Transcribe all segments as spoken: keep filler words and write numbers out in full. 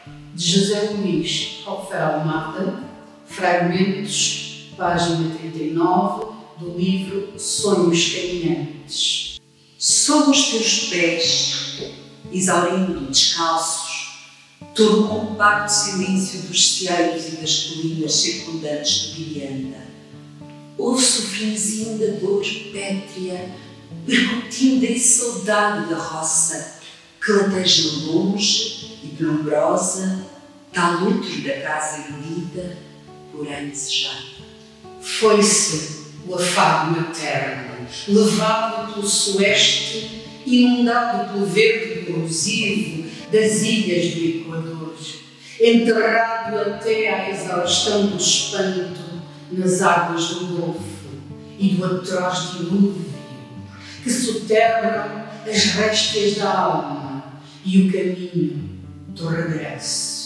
de José Luís Rafael Mata, fragmentos, página trinta e nove, do livro Sonhos Caminhantes. Sob os teus pés, exaurindo descalços, todo o compacto silêncio dos ceiros e das colinas circundantes de Miranda, ouço o finzinho da dor pétrea, percutindo a saudade da roça, que lateja longe e penumbrosa, tal outro da casa erudita, porém desejada. Foi-se o afago materno, levado pelo sueste, inundado pelo verde corrosivo das ilhas do Equador, enterrado até à exaustão do espanto nas águas do Golfo e do atroz dilúvio, que soterram as réstias da alma e o caminho do regresso.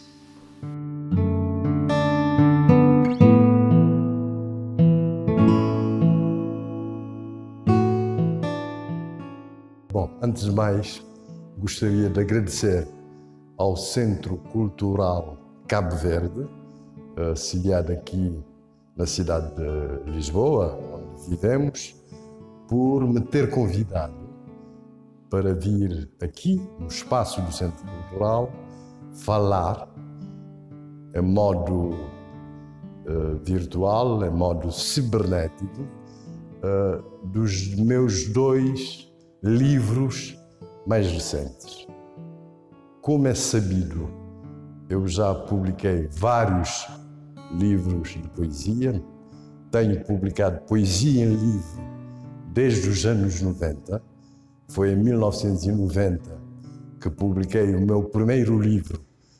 Bom, antes de mais, gostaria de agradecer ao Centro Cultural Cabo Verde, sediado aqui na cidade de Lisboa, onde vivemos, por me ter convidado para vir aqui, no espaço do Centro Cultural, falar em modo uh, virtual, em modo cibernético, uh, dos meus dois livros mais recentes. Como é sabido, eu já publiquei vários livros de poesia, tenho publicado poesia em livro desde os anos noventa. Foi em mil novecentos e noventa que publiquei o meu primeiro livro,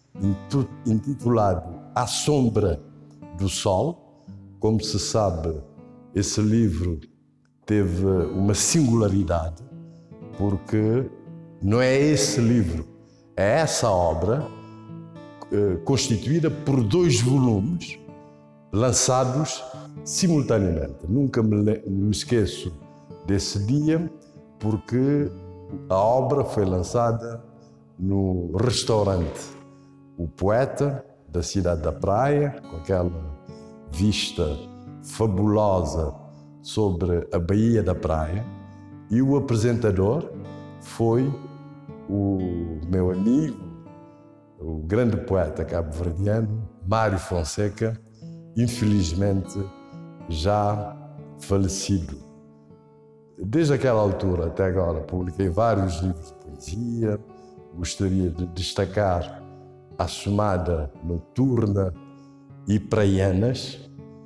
intitulado À Sombra do Sol. Como se sabe, esse livro teve uma singularidade, porque não é esse livro, é essa obra eh, constituída por dois volumes lançados simultaneamente. Nunca me, me esqueço desse dia, porque a obra foi lançada no restaurante O Poeta, da cidade da Praia, com aquela vista fabulosa sobre a Baía da Praia, e o apresentador foi o meu amigo, o grande poeta cabo-verdiano, Mário Fonseca, infelizmente já falecido. Desde aquela altura até agora publiquei vários livros de poesia. Gostaria de destacar A Chamada Noturna e Praianas.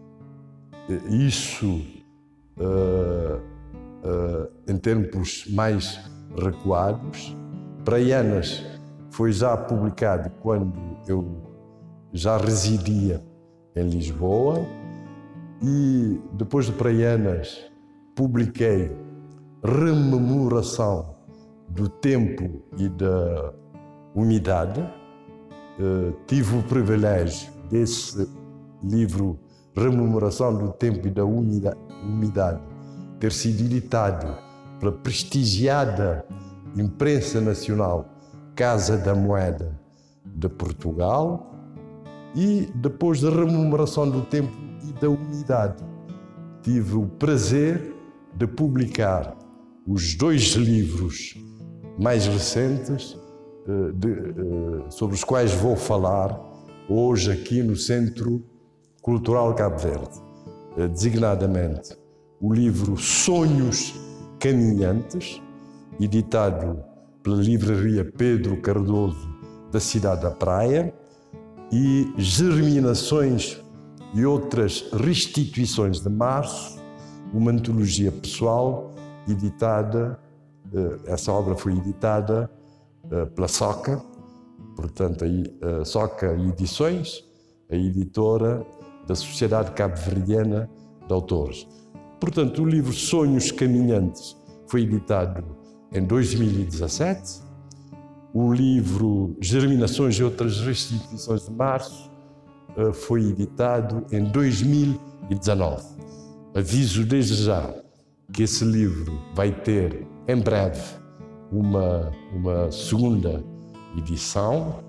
Isso uh, uh, em tempos mais recuados. Praianas foi já publicado quando eu já residia em Lisboa, e depois de Praianas publiquei Rememoração do Tempo e da Umidade. Uh, tive o privilégio desse livro, Rememoração do Tempo e da Umidade, ter sido editado pela prestigiada imprensa nacional Casa da Moeda de Portugal. E depois da Rememoração do Tempo e da Umidade, tive o prazer de publicar os dois livros mais recentes, de, sobre os quais vou falar hoje aqui no Centro Cultural Cabo Verde. Designadamente o livro Sonhos Caminhantes, editado pela livraria Pedro Cardoso da cidade da Praia, e Germinações e Outras Restituições de Março, uma antologia pessoal editada, essa obra foi editada pela Soca, portanto a Soca Edições, a editora da Sociedade Cabo-Verdiana de Autores. Portanto, o livro Sonhos Caminhantes foi editado em dois mil e dezassete, o livro Germinações e Outras Restituições de Março foi editado em dois mil e dezanove. Aviso desde já que esse livro vai ter em breve uma, uma segunda edição,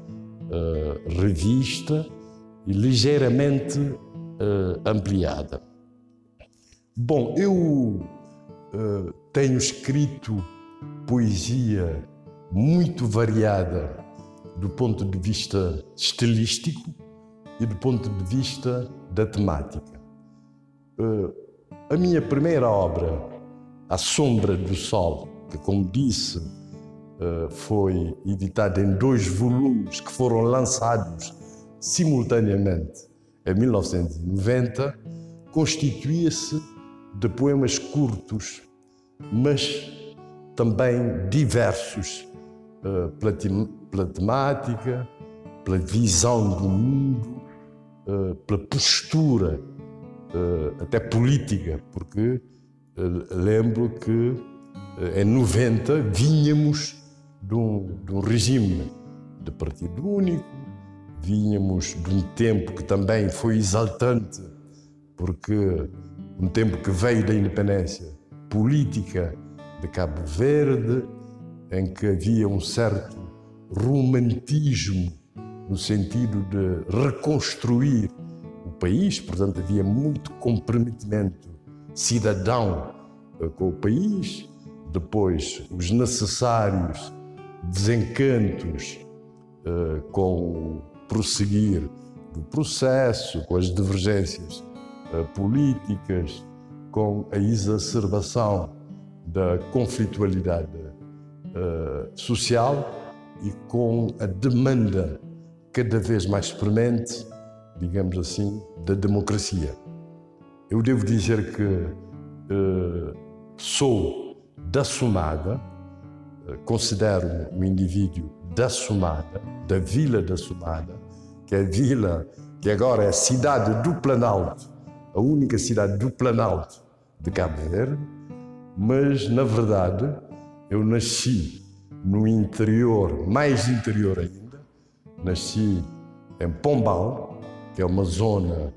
uh, revista e ligeiramente uh, ampliada. Bom, eu uh, tenho escrito poesia muito variada do ponto de vista estilístico e do ponto de vista da temática. Uh, a minha primeira obra, A Sombra do Sol, que, como disse, uh, foi editada em dois volumes que foram lançados simultaneamente em mil novecentos e noventa, constituía-se de poemas curtos, mas também diversos, uh, pela, pela temática, pela visão do mundo, uh, pela postura, uh, até política, porque uh, lembro que uh, em noventa vínhamos de um, de um regime de partido único, vínhamos de um tempo que também foi exaltante, porque um tempo que veio da independência política de Cabo Verde, em que havia um certo romantismo no sentido de reconstruir o país, portanto havia muito comprometimento cidadão com o país, depois os necessários desencantos uh, com o prosseguir do processo, com as divergências uh, políticas, com a exacerbação da conflitualidade uh, social e com a demanda cada vez mais premente, digamos assim, da democracia. Eu devo dizer que uh, sou da Sumada, uh, considero-me um indivíduo da Sumada, da Vila da Sumada, que é a vila que agora é a cidade do Planalto, a única cidade do Planalto de Cabo Verde, mas, na verdade, eu nasci no interior, mais interior ainda, nasci em Pombal, que é uma zona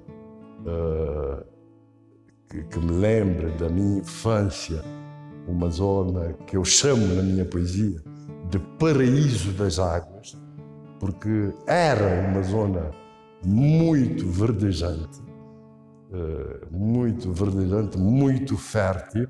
uh, que, que me lembra da minha infância, uma zona que eu chamo na minha poesia de paraíso das águas, porque era uma zona muito verdejante, uh, muito verdejante, muito fértil,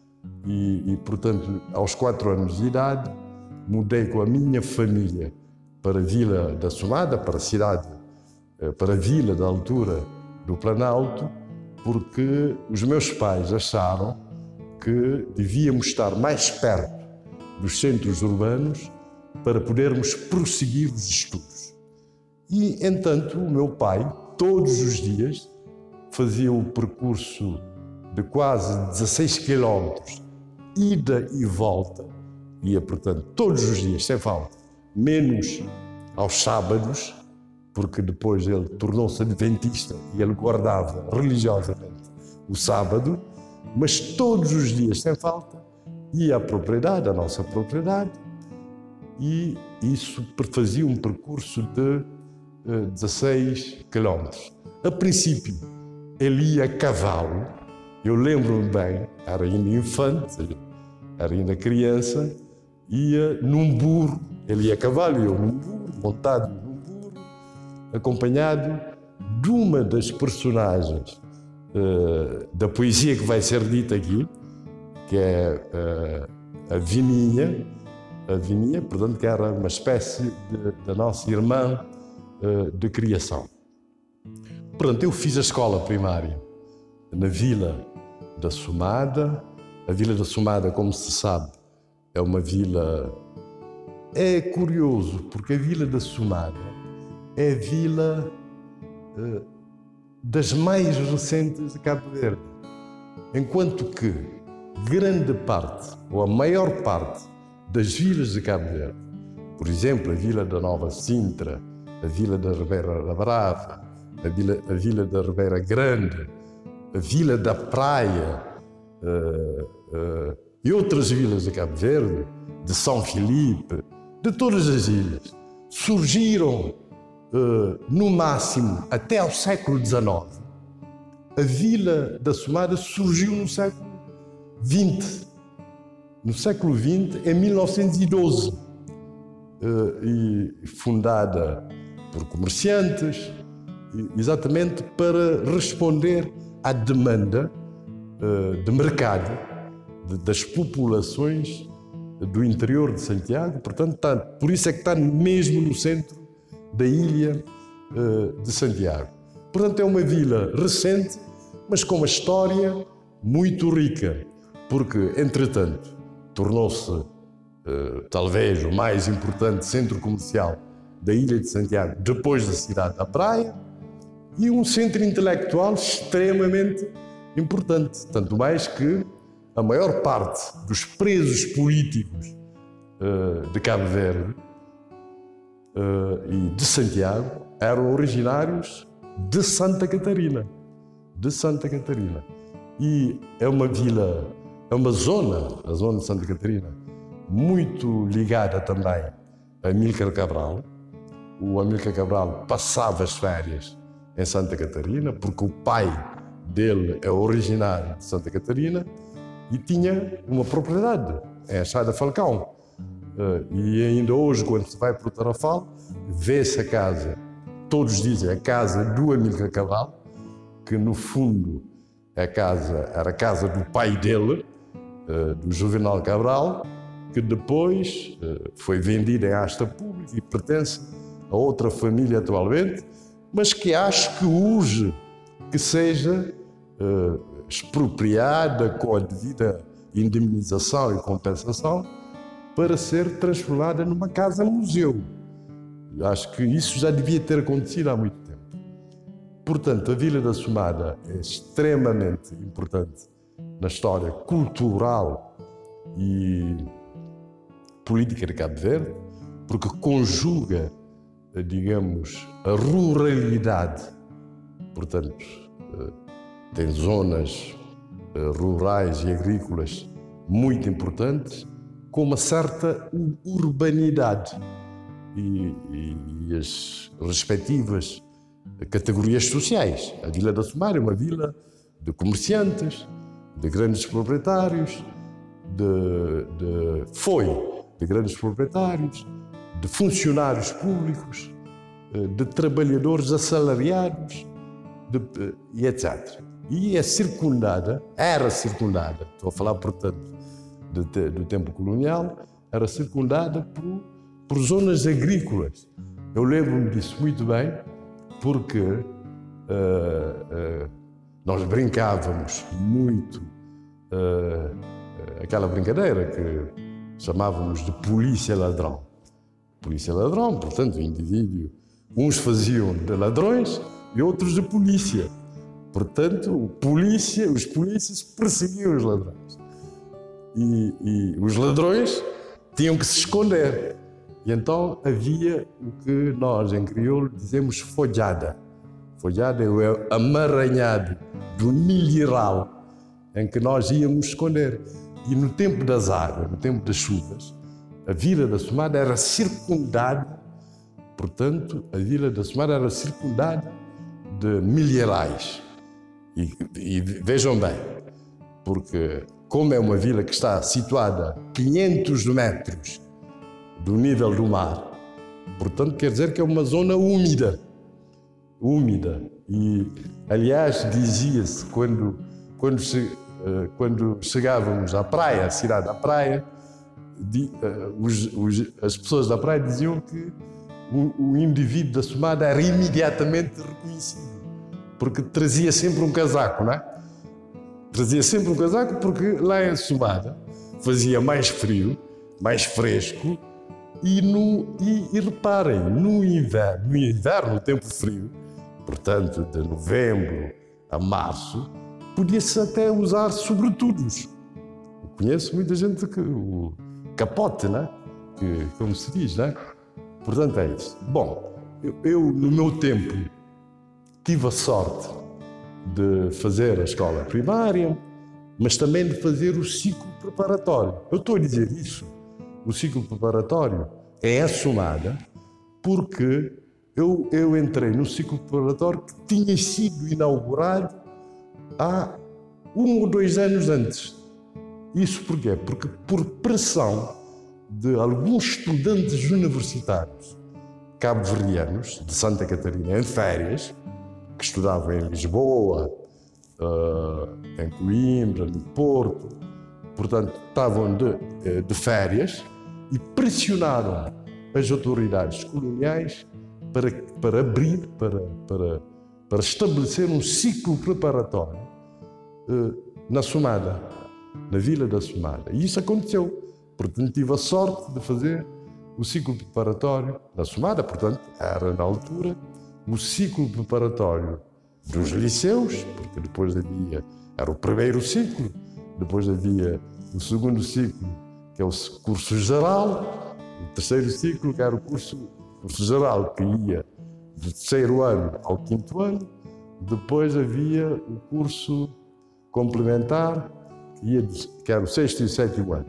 e, e, portanto, aos quatro anos de idade, mudei com a minha família para a Vila da Sumada, para a cidade, para a vila da altura do Planalto, porque os meus pais acharam que devíamos estar mais perto dos centros urbanos para podermos prosseguir os estudos. E, entanto, o meu pai, todos os dias, fazia o percurso de quase dezesseis quilómetros, ida e volta, ia, portanto, todos os dias, sem falta, menos aos sábados, porque depois ele tornou-se adventista e ele guardava religiosamente o sábado, mas todos os dias, sem falta, ia à propriedade, à nossa propriedade, e isso fazia um percurso de uh, dezesseis quilómetros. A princípio, ele ia a cavalo. Eu lembro-me bem, era ainda infante, era ainda criança, ia num burro, ele ia a cavalo e eu num burro, montado num burro, acompanhado de uma das personagens uh, da poesia que vai ser dita aqui, que é uh, a Vininha, a Vininha, portanto, que era uma espécie de, da nossa irmã uh, de criação. Portanto, eu fiz a escola primária na Vila da Sumada. A Vila da Sumada, como se sabe, é uma vila... É curioso, porque a Vila da Sumada é a vila uh, das mais recentes de Cabo Verde. Enquanto que grande parte, ou a maior parte, das vilas de Cabo Verde, por exemplo, a Vila da Nova Sintra, a Vila da Ribeira da Brava, a Vila, a Vila da Ribeira Grande, a Vila da Praia, uh, uh, e outras vilas de Cabo Verde, de São Filipe, de todas as ilhas, surgiram uh, no máximo até ao século dezenove. A Vila da Sumada surgiu no século vinte. No século vinte, em mil novecentos e doze, uh, e fundada por comerciantes, exatamente para responder à demanda uh, de mercado de, das populações do interior de Santiago. Portanto, está, por isso é que está mesmo no centro da ilha uh, de Santiago. Portanto, é uma vila recente, mas com uma história muito rica, porque, entretanto, tornou-se uh, talvez o mais importante centro comercial da ilha de Santiago, depois da cidade da Praia, e um centro intelectual extremamente importante, tanto mais que a maior parte dos presos políticos uh, de Cabo Verde uh, e de Santiago eram originários de Santa Catarina, de Santa Catarina. E é uma vila, é uma zona, a zona de Santa Catarina, muito ligada também a Amílcar Cabral. O Amílcar Cabral passava as férias em Santa Catarina, porque o pai dele é originário de Santa Catarina e tinha uma propriedade em Achada Falcão. E ainda hoje, quando se vai para o Tarrafal, vê-se a casa, todos dizem a casa do Amílcar Cabral, que no fundo a casa, era a casa do pai dele, do Juvenal Cabral, que depois foi vendida em asta pública e pertence a outra família atualmente, mas que acho que urge que seja uh, expropriada com a devida indemnização e compensação para ser transformada numa casa-museu. Acho que isso já devia ter acontecido há muito tempo. Portanto, a Vila da Somada é extremamente importante na história cultural e política de Cabo Verde, porque conjuga, digamos, a ruralidade. Portanto, tem zonas rurais e agrícolas muito importantes, com uma certa urbanidade e, e, e as respectivas categorias sociais. A Vila da Somada é uma vila de comerciantes, de grandes proprietários, de, de, foi de grandes proprietários, de funcionários públicos, de trabalhadores assalariados, de, e etcétera. E é circundada, era circundada, estou a falar, portanto, de, de, do tempo colonial, era circundada por, por zonas agrícolas. Eu lembro-me disso muito bem, porque uh, uh, nós brincávamos muito uh, aquela brincadeira que chamávamos de polícia-ladrão. Polícia-ladrão, portanto, o indivíduo, uns faziam de ladrões e outros de polícia. Portanto, polícia, os polícias perseguiam os ladrões. E, e os ladrões tinham que se esconder. E então havia o que nós, em crioulo, dizemos folhada. Folhada é o amaranhado do milheiral em que nós íamos esconder. E no tempo das águas, no tempo das chuvas, a Vila da Somada era circundada, portanto, a Vila da Somada era circundada de milheirais. E, e vejam bem, porque como é uma vila que está situada a quinhentos metros do nível do mar, portanto, quer dizer que é uma zona úmida. Úmida. E, aliás, dizia-se, quando, quando, quando chegávamos à praia, à cidade da praia, de, os, os, as pessoas da praia diziam que o, o indivíduo da Somada era imediatamente reconhecido, porque trazia sempre um casaco, não é? Trazia sempre um casaco porque lá em Somada fazia mais frio, mais fresco, e, no, e, e reparem, no inverno, no inverno, no tempo frio, portanto, de novembro a março, podia-se até usar sobretudos. Eu conheço muita gente que o capote, né? Que, como se diz, né? Portanto, é isso. Bom, eu, eu no meu tempo tive a sorte de fazer a escola primária, mas também de fazer o ciclo preparatório. Eu estou a dizer isso, o ciclo preparatório é a Somada, porque eu, eu entrei no ciclo preparatório que tinha sido inaugurado há um ou dois anos antes. Isso porquê? Porque por pressão de alguns estudantes universitários cabo-verdianos de Santa Catarina em férias, que estudavam em Lisboa, uh, em Coimbra, no Porto, portanto, estavam de, de férias e pressionaram as autoridades coloniais para, para abrir, para, para, para estabelecer um ciclo preparatório uh, na Somada, na Vila da Somada. E isso aconteceu. Portanto, tive a sorte de fazer o ciclo preparatório na Somada. Portanto, era, na altura, o ciclo preparatório dos liceus, porque depois havia, era o primeiro ciclo, depois havia o segundo ciclo, que é o curso geral, o terceiro ciclo, que era o curso, curso geral, que ia do terceiro ano ao quinto ano, depois havia o curso complementar, que, ia de, que era o sexto e o sétimo ano.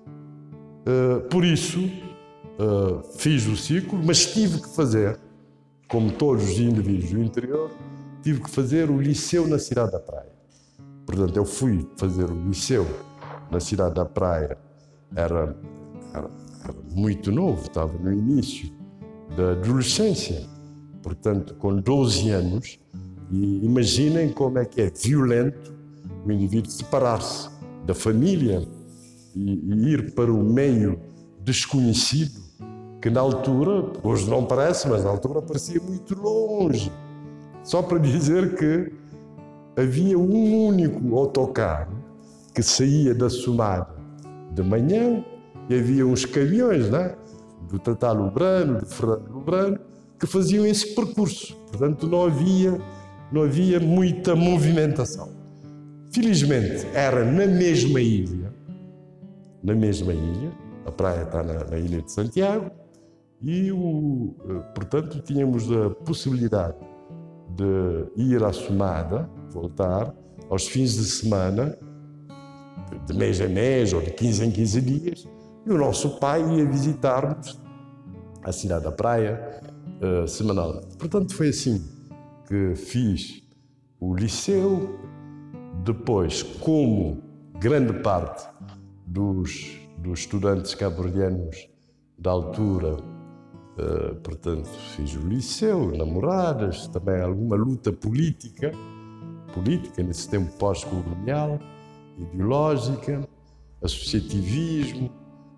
Uh, por isso, uh, fiz o ciclo, mas tive que fazer, como todos os indivíduos do interior, tive que fazer o liceu na Cidade da Praia. Portanto, eu fui fazer o liceu na Cidade da Praia, era, era, era muito novo, estava no início da adolescência, portanto, com doze anos, e imaginem como é que é violento o indivíduo separar-se da família e, e ir para o meio desconhecido, que na altura, hoje não parece, mas na altura parecia muito longe. Só para dizer que havia um único autocarro que saía da Somada de manhã e havia uns caminhões, né, do Tata Lubrano, do Fernando Lubrano, que faziam esse percurso. Portanto, não havia, não havia muita movimentação. Felizmente, era na mesma ilha, na mesma ilha, a praia está na, na Ilha de Santiago, e, o, portanto, tínhamos a possibilidade de ir à Somada, voltar, aos fins de semana, de mês a mês ou de quinze em quinze dias, e o nosso pai ia visitar-nos a Cidade da Praia uh, semanalmente. Portanto, foi assim que fiz o liceu. Depois, como grande parte dos, dos estudantes cabo-verdianos da altura, Uh, portanto, fiz o liceu, namoradas, também alguma luta política, política nesse tempo pós-colonial, ideológica, associativismo,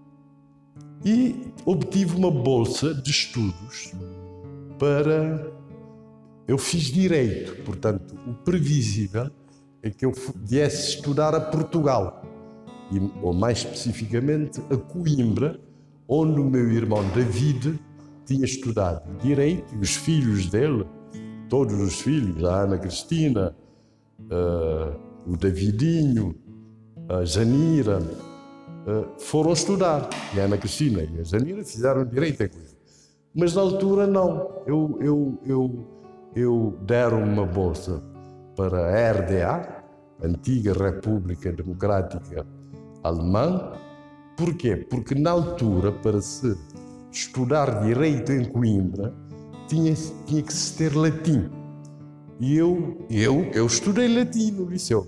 e obtive uma bolsa de estudos para... Eu fiz Direito, portanto, o previsível é que eu viesse estudar a Portugal, e, ou mais especificamente a Coimbra, onde o meu irmão David tinha estudado Direito, e os filhos dele, todos os filhos, a Ana Cristina, uh, o Davidinho, a Janira, uh, foram estudar. E a Ana Cristina e a Janira fizeram Direito em Coimbra. Mas na altura não. Eu, eu, eu, eu deram uma bolsa para a R D A, Antiga República Democrática Alemã. Porquê? Porque na altura, para se estudar Direito em Coimbra, tinha, tinha que se ter latim. E eu, eu, eu estudei latim no liceu.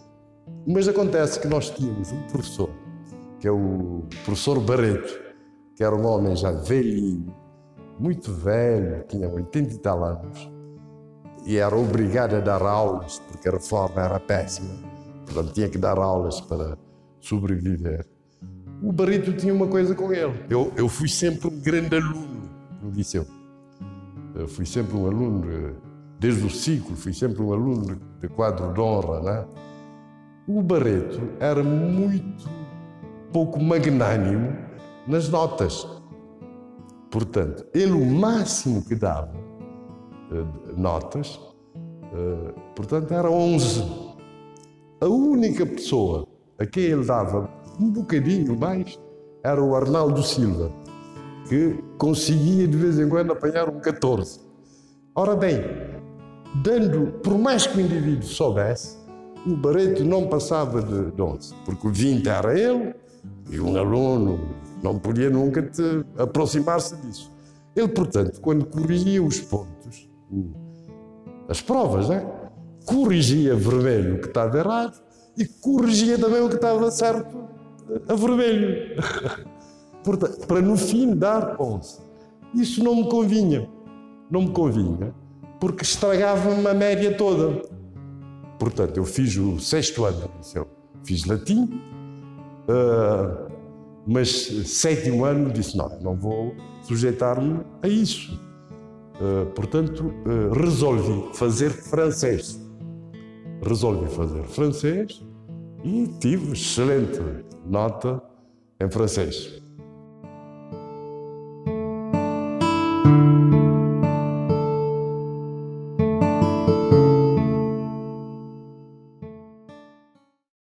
Mas acontece que nós tínhamos um professor, que é o professor Barreto, que era um homem já velhinho, muito velho, tinha oitenta e tal anos, e era obrigado a dar aulas, porque a reforma era péssima, portanto tinha que dar aulas para sobreviver. O Barreto tinha uma coisa com ele. Eu, eu fui sempre um grande aluno no liceu. Eu fui sempre um aluno, desde o ciclo, fui sempre um aluno de quadro de honra, né? O Barreto era muito pouco magnânimo nas notas. Portanto, ele o máximo que dava uh, notas, uh, portanto, era onze. A única pessoa a quem ele dava um bocadinho mais era o Arnaldo Silva, que conseguia de vez em quando apanhar um catorze. Ora bem, dando, por mais que o indivíduo soubesse, o Barreto não passava de, de onze, porque o vinte era ele, e um aluno não podia nunca te aproximar-se disso. Ele, portanto, quando corrigia os pontos, as provas, né? Corrigia vermelho o que estava errado e corrigia também o que estava certo a vermelho. Portanto, para no fim dar onze. Isso não me convinha. Não me convinha, porque estragava-me a média toda. Portanto, eu fiz o sexto ano do liceu, fiz latim, uh, mas sétimo ano disse, não, não vou sujeitar-me a isso. Uh, portanto, uh, resolvi fazer francês. Resolvi fazer francês e tive excelente nota em francês.